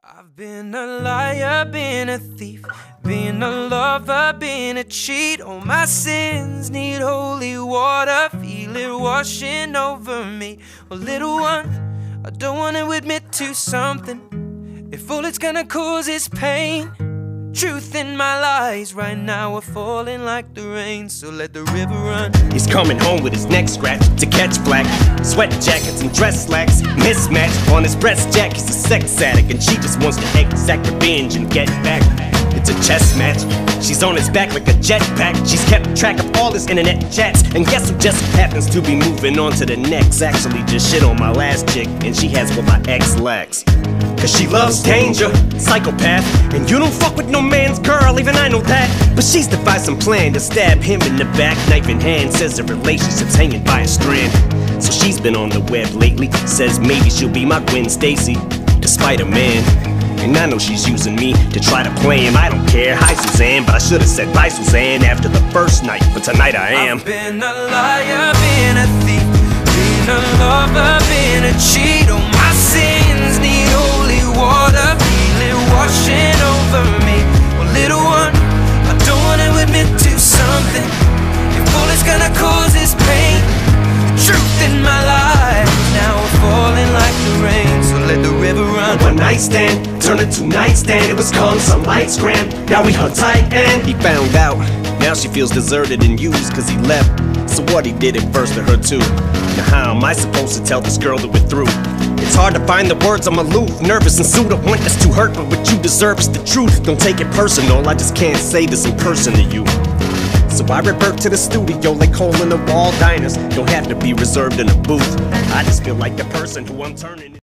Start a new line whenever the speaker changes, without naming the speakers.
I've been a liar, been a thief, been a lover, been a cheat. All my sins need holy water, feel it washing over me. Well, little one, I don't want to admit to something. If all it's gonna cause is pain, truth in my lies right now are falling like the rain, so let the river run.
He's coming home with his neck scratched to catch black sweat jackets and dress slacks mismatched on his breast jack. He's a sex addict and she just wants to exact revenge and get back. It's a chess match. She's on his back like a jetpack. She's kept track of all his internet chats, and guess who just happens to be moving on to the next? Actually just shit on my last chick, and she has what my ex lacks. Cause she loves danger, psychopath, and you don't fuck with no man's girl, even I know that. But she's devised some plan to stab him in the back, knife in hand, says the relationship's hanging by a strand. So she's been on the web lately, says maybe she'll be my Gwen Stacy, despite a man. And I know she's using me to try to play him, I don't care. Hi Suzanne, but I should've said bye Suzanne after the first night, but tonight I am.
I've been a liar, been a thief, been a lover, been a cheat. All my sins need holy water, feel it washing over me. Well, little one, I don't want to admit to something. If all it's gonna cause is pain, the truth in my life now we're falling like the rain, so let the river run.
One night stand turned into nightstand. It was called some lights gram. Now we hung tight and he found out. Now she feels deserted and used cause he left. So what, he did it first to her too. Now how am I supposed to tell this girl that we're through? It's hard to find the words, I'm aloof, nervous and sued. I want us to hurt, but what you deserve is the truth. Don't take it personal, I just can't say this in person to you. So I revert to the studio like hole in the wall diners. Don't have to be reserved in a booth. I just feel like the person who I'm turning